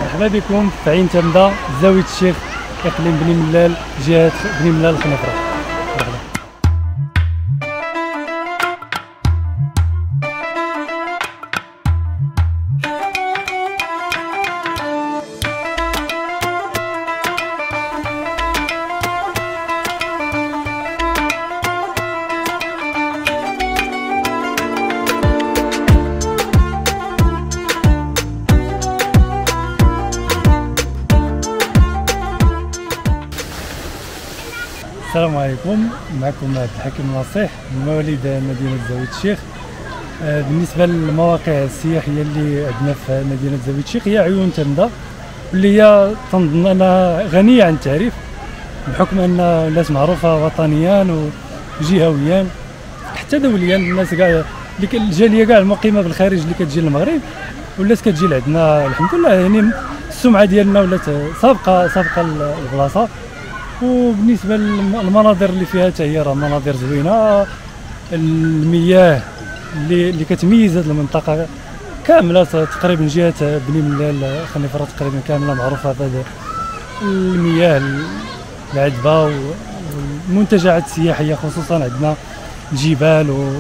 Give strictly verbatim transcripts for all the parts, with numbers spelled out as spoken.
مرحبا بكم في عين تمدة، زاوية الشيخ، اقليم بني ملال، جهة بني ملال الخنيفرة. السلام عليكم، معكم عبد الحكيم نصيح، مواليد مدينة زاوية الشيخ. بالنسبة للمواقع السياحية اللي عندنا في مدينة زاوية الشيخ هي عيون تمدة، اللي هي تنظن انها غنية عن التعريف بحكم ان الناس معروفة وطنيا وجهويا حتى دوليا. الناس كاع الجالية كاع المقيمة بالخارج اللي كتجي للمغرب ولات كتجي لعندنا الحمد لله، يعني السمعة ديالنا ولات سابقة سابقة البلاصة. وبالنسبه للمناظر اللي فيها حتى هي راه مناظر زوينه، المياه اللي اللي كتميز هذه المنطقه كامله تقريبا جهه بني ملال الخنيفره تقريبا كامله معروفه بهذه المياه العذبه والمنتجعات السياحيه، خصوصا عندنا الجبال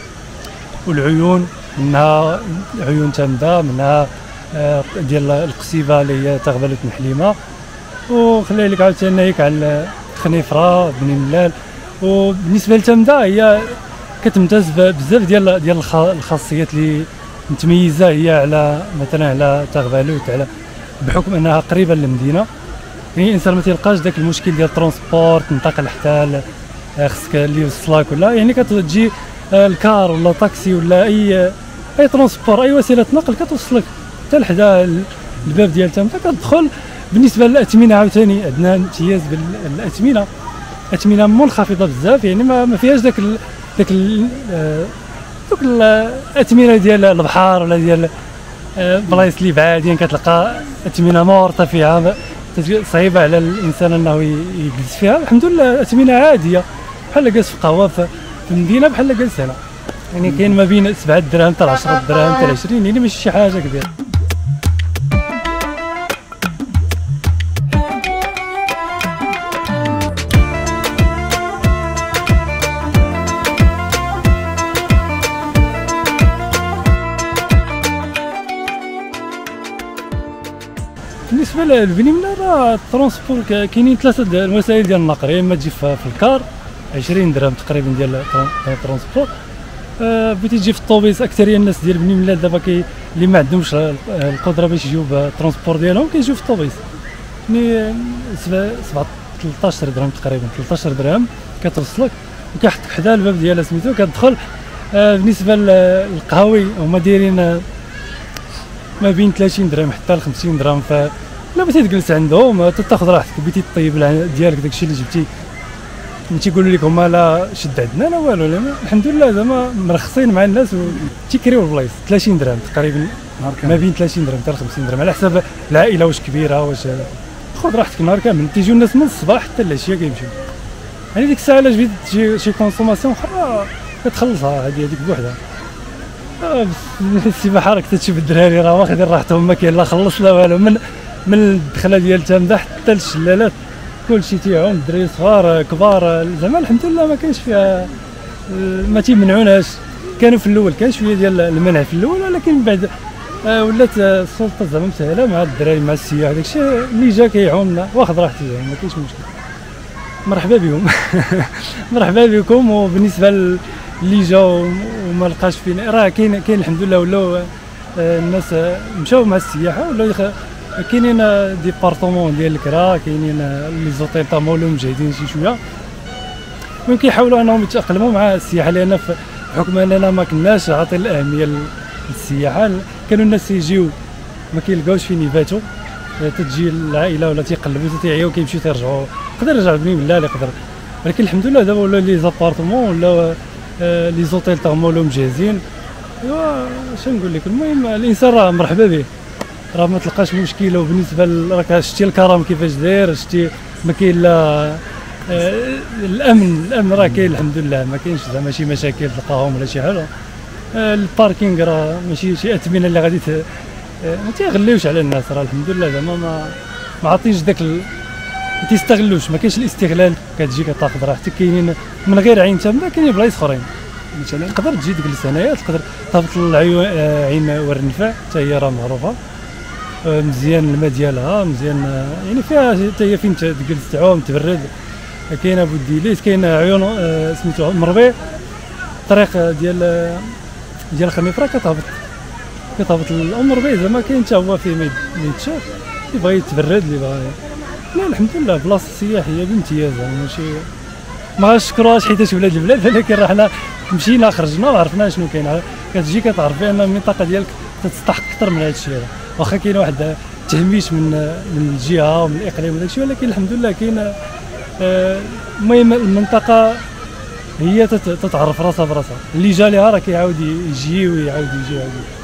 والعيون، منها عيون تمدة، منها ديال القصيبه اللي هي تغبله نحليمه، وخلي لك عاوتاني ناهيك على الخنيفره بني ملال. وبالنسبه لتمدة هي كتمتاز بزاف ديال ديال الخاصيات اللي متميزه هي على مثلا على تغبالوت، على بحكم انها قريبه للمدينه، يعني الانسان ما تيلقاش داك المشكل ديال الترونسبور تنتقل حتى خصك اللي يوصلك ولا يعني كتجي الكار ولا طاكسي ولا اي اي ترونسبور اي وسيله نقل كتوصلك حتى لحدا الباب ديال تمدة كتدخل. بالنسبه للاثمنه عاوتاني عندنا امتياز بالاثمنه، اثمنه منخفضه بزاف، يعني ما, ما فيهاش داك ال داك ال دوك الاثمنه ديال البحر ولا ديال بلايص اللي بعادين كتلقى اثمنه مرتفعه صعيبه على الانسان انه يجلس فيها. الحمد لله اثمنه عاديه بحال جالس في قهوه في المدينه، بحال جالس هنا، يعني كاين ما بين سبعة دراهم حتى عشرة دراهم حتى عشرين، يعني ماشي شي حاجه كبيره. بالنسبه لبني ملال راه الترونسبور كاينين ثلاثه الوسائل ديال النقل، يا اما تجي في الكار عشرين درهم تقريبا ديال الترونسبور، آه بغيتي تجي في الطوبيس. اكثريه الناس ديال بني ملال دابا كي اللي ما عندهمش القدره باش يجيو بالترونسبور ديالهم كيجيو في الطوبيس، يعني سبعة ثلاثة عشر درهم تقريبا ثلاثة عشر درهم كتوصلك وكيحطك حدا الباب ديالها سميتو كتدخل. آه بالنسبه للقهاوي هما دايرين ما بين ثلاثين درهم حتى ل خمسين درهم، ف لا بغيتي تجلس عندهم تاخذ راحتك، بغيتي طيب ديالك داكشي اللي جبتي ما تيقولوا لك هما لا شد عندنا لا والو، لا الحمد لله زعما مرخصين مع الناس وتيكريو البلايص. ثلاثين درهم تقريبا، ما بين ثلاثين درهم حتى ل خمسين درهم على حسب العائله واش كبيره واش. خذ راحتك نهار كامل، تيجيو الناس من الصباح حتى العشيه كيمشيو، يعني ديك الساعه الا جبت تجي شي كونسوماسيون اخرى كتخلصها هذه هذيك بوحدها. السباحه راك تشوف الدراري راه واخدين راحتهم، ما كاين لا خلص لا والو، من من الدخله ديال تمدة حتى للشلالات كلشي تيعوم، الدراري صغار كبار، زعما الحمد لله ما كاينش فيها ما تيمنعوناش. كانوا في الاول كان شويه ديال المنع في الاول، ولكن من بعد آه ولات السلطه زعما مسهله مع الدراري مع السياح، داكشي اللي جا كيعوم واخد راحته يعني ما كاينش مشكل. مرحبا بهم مرحبا بكم. وبالنسبه اللي جاو وما لقاش فين راه كاين كاين الحمد لله ولاو الناس مشاو مع السياحه، ولاو كاينين ديبارتمون ديال الكرا، كاينين لي زوطيل تا مولهم مجهدين شي شويه، ممكن يحاولوا انهم يتاقلموا مع السياحه، لان بحكم اننا ما كناش عاطين الاهميه للسياحه كانوا الناس يجيو ما كيلقاوش فين يباتوا، تتجي العائله ولا تيقلبوا تيعياو كيمشيو تيرجعوا، يقدر يرجع بني ملال يقدر، ولكن الحمد لله دابا ولاو لي زابارتمون ولا لي زوطيل تا هما ولاو مجهزين. ايوا اش نقول لك، المهم الانسان راه مرحبا به، راه ما تلقاش مشكله. وبالنسبه راك شتي الكرم كيفاش داير، شتي ما كاين لا الامن الامن راه كاين الحمد لله، ما كاينش زعما شي مشاكل تلقاهم ولا شي حاجه. الباركينغ راه ماشي شي اثمنه اللي غادي ما تيغليوش على الناس، راه الحمد لله زعما ما ما عاطينش داك ال... ما تيستغلوش، ما كاينش الاستغلال، كتجي كتاخذ راه حتى كاينين من غير عين تامه، كاينين بلايص اخرين مثلا تقدر تجي تجلس هنايا، تقدر تهبط العيون عين ورنفع حتى هي راه معروفه مزيان الماء ديالها مزيان، يعني فيها حتى هي فين تجلس تعوم تبرد. كاين ابو الديليت، كاين عيون سميتو مربيع، الطريق ديال ديال خميفره كتهبط كتهبط الام ربيع، زعما كاين حتى هو فيه ما يتشاف، اللي بغى يتبرد اللي بغى. لا الحمد لله بلاصه سياحيه بامتياز، ماشي ما غنشكروهاش حيتاش ولاد البلاد، ولكن راه حنا مشينا خرجنا وعرفنا شنو كاين، كتجي كتعرف بان المنطقه ديالك تستحق اكثر من هذا الشيء هذا، واخا كاين واحد التهميش من من الجهه ومن الاقليم وداك الشيء، ولكن الحمد لله كاين. المهم المنطقه هي تتعرف راسها براسها، اللي جا ليها راه كيعاود يجي ويعاود يجي.